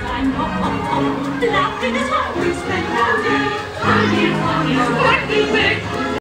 I know. Laughing is how we spend our day.